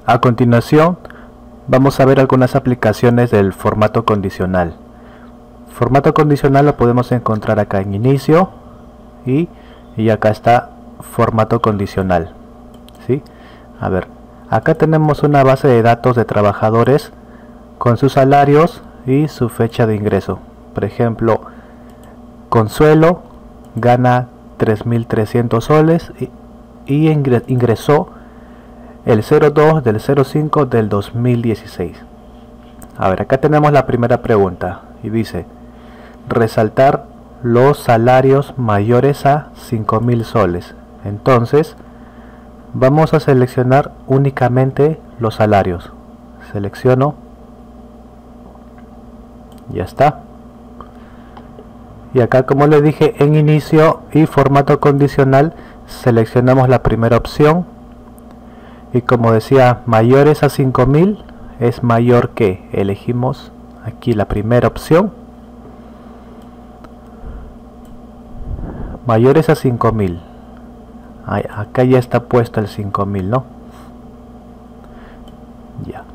A continuación vamos a ver algunas aplicaciones del formato condicional. Formato condicional lo podemos encontrar acá en inicio y acá está formato condicional, ¿sí? A ver, acá tenemos una base de datos de trabajadores con sus salarios y su fecha de ingreso. Por ejemplo, Consuelo gana 3.300 soles y ingresó el 02 del 05 del 2016. A ver, acá tenemos la primera pregunta y dice: resaltar los salarios mayores a 5.000 soles. Entonces vamos a seleccionar únicamente los salarios. Selecciono, ya está. Y acá, como le dije, en inicio y formato condicional seleccionamos la primera opción, y como decía, mayores a 5.000 es mayor que, elegimos aquí la primera opción, mayores a 5.000. Acá ya está puesto el 5.000, ¿no? Ya.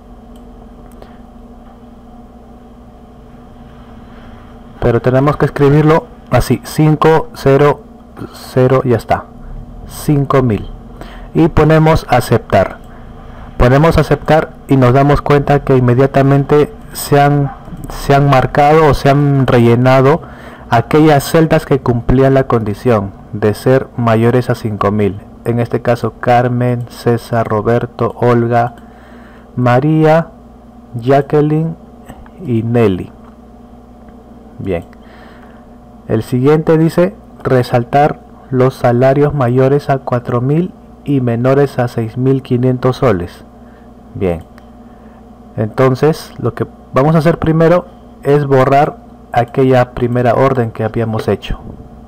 Pero tenemos que escribirlo así, 500, ya está, 5.000. Y ponemos aceptar. Ponemos aceptar y nos damos cuenta que inmediatamente se han marcado o se han rellenado aquellas celdas que cumplían la condición de ser mayores a 5.000. En este caso, Carmen, César, Roberto, Olga, María, Jacqueline y Nelly. Bien. El siguiente dice resaltar los salarios mayores a 4.000 y menores a 6.500 soles. Bien. Entonces, lo que vamos a hacer primero es borrar aquella primera orden que habíamos hecho.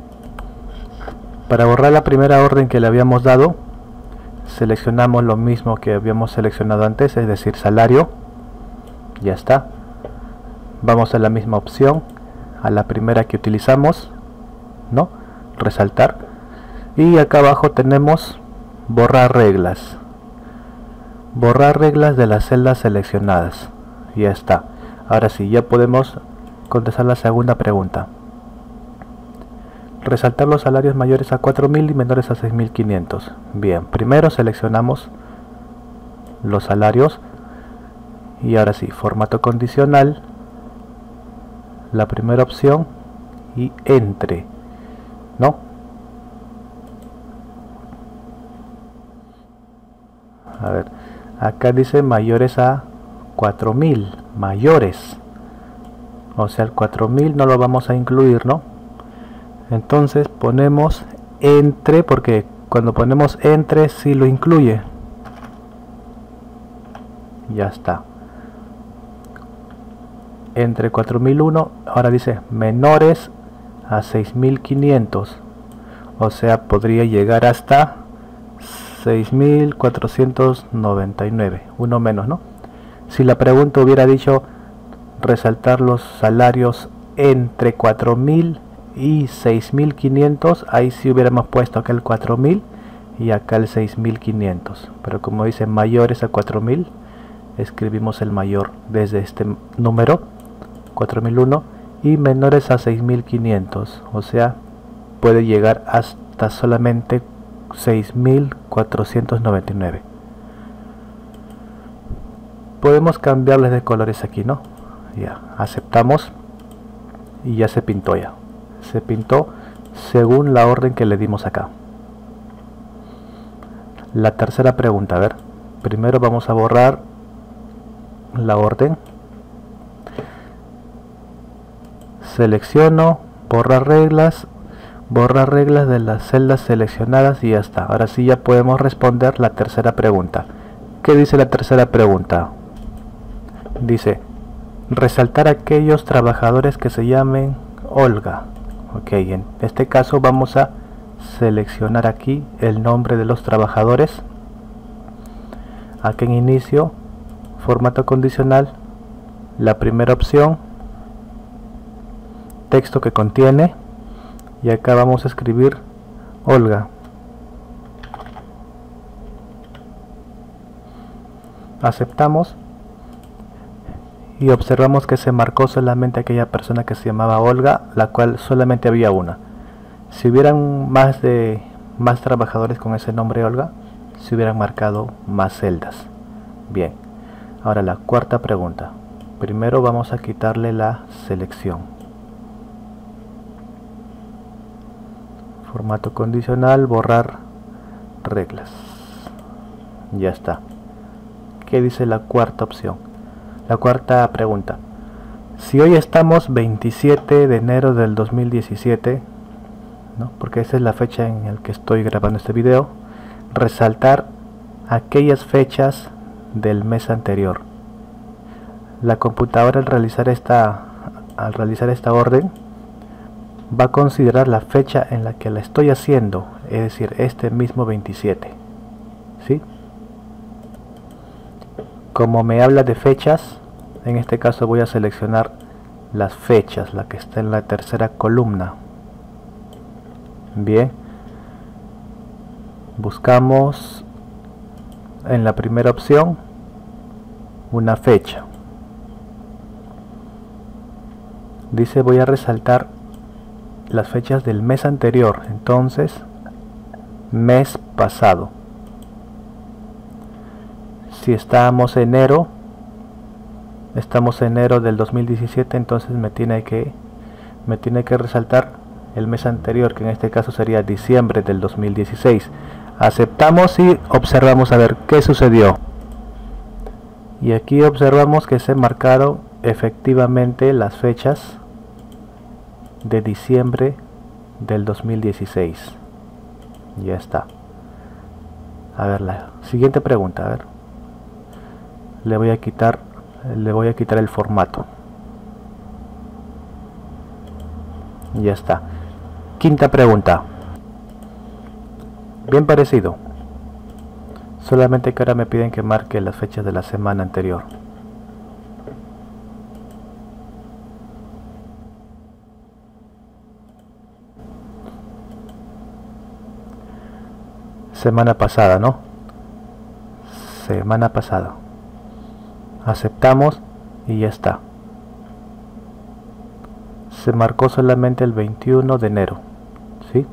Para borrar la primera orden que le habíamos dado, seleccionamos lo mismo que habíamos seleccionado antes, es decir, salario. Ya está. Vamos a la misma opción, a la primera que utilizamos, ¿no? Resaltar. Y acá abajo tenemos borrar reglas. Borrar reglas de las celdas seleccionadas. Ya está. Ahora sí, ya podemos contestar la segunda pregunta. Resaltar los salarios mayores a 4.000 y menores a 6.500. Bien, primero seleccionamos los salarios y ahora sí, formato condicional, la primera opción y entre, ¿no? A ver, acá dice mayores a 4.000, mayores, o sea, el 4.000 no lo vamos a incluir, ¿no? Entonces ponemos entre, porque cuando ponemos entre sí lo incluye. Ya está. Entre 4.001, ahora dice menores a 6.500, o sea, podría llegar hasta 6.499, uno menos, ¿no? Si la pregunta hubiera dicho resaltar los salarios entre 4.000 y 6.500, ahí sí hubiéramos puesto acá el 4.000 y acá el 6.500, pero como dice mayores a 4.000, escribimos el mayor desde este número 4.001 y menores a 6.500, o sea, puede llegar hasta solamente 6.499. Podemos cambiarles de colores aquí, ¿no? Ya, aceptamos y ya se pintó ya. Se pintó según la orden que le dimos acá. La tercera pregunta, a ver, primero vamos a borrar la orden. Selecciono, borrar reglas de las celdas seleccionadas y ya está. Ahora sí ya podemos responder la tercera pregunta. ¿Qué dice la tercera pregunta? Dice resaltar aquellos trabajadores que se llamen Olga. Ok, en este caso vamos a seleccionar aquí el nombre de los trabajadores. Aquí en inicio, formato condicional, la primera opción, texto que contiene, y acá vamos a escribir Olga. Aceptamos y observamos que se marcó solamente aquella persona que se llamaba Olga, la cual solamente había una. Si hubieran más trabajadores con ese nombre Olga, se hubieran marcado más celdas. Bien, ahora la cuarta pregunta. Primero vamos a quitarle la selección. Formato condicional, borrar reglas. Ya está. ¿Qué dice la cuarta opción? La cuarta pregunta. Si hoy estamos 27 de enero del 2017, ¿no? Porque esa es la fecha en la que estoy grabando este video, resaltar aquellas fechas del mes anterior. La computadora al realizar esta orden va a considerar la fecha en la que la estoy haciendo, es decir, este mismo 27, ¿sí? Como me habla de fechas, en este caso voy a seleccionar las fechas, la que está en la tercera columna. Bien, buscamos en la primera opción una fecha. Dice voy a resaltar las fechas del mes anterior, entonces mes pasado. Si estamos enero del 2017, entonces me tiene que resaltar el mes anterior, que en este caso sería diciembre del 2016. Aceptamos y observamos a ver qué sucedió. Y aquí observamos que se marcaron efectivamente las fechas de diciembre del 2016. Ya está. A ver, la siguiente pregunta, a ver. Le voy a quitar el formato. Ya está. Quinta pregunta. Bien parecido. Solamente que ahora me piden que marque las fechas de la semana anterior. Semana pasada, ¿no? Semana pasada. Aceptamos y ya está. Se marcó solamente el 21 de enero, ¿sí?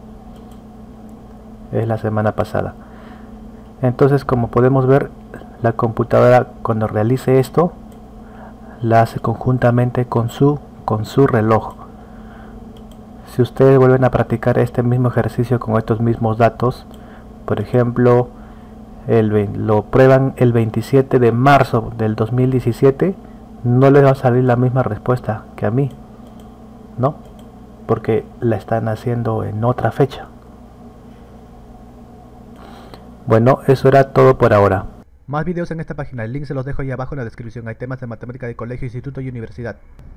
Es la semana pasada. Entonces, como podemos ver, la computadora cuando realice esto la hace conjuntamente con su reloj. Si ustedes vuelven a practicar este mismo ejercicio con estos mismos datos, por ejemplo, lo prueban el 27 de marzo del 2017, no les va a salir la misma respuesta que a mí, ¿no? Porque la están haciendo en otra fecha. Bueno, eso era todo por ahora. Más videos en esta página, el link se los dejo ahí abajo en la descripción. Hay temas de matemática de colegio, instituto y universidad.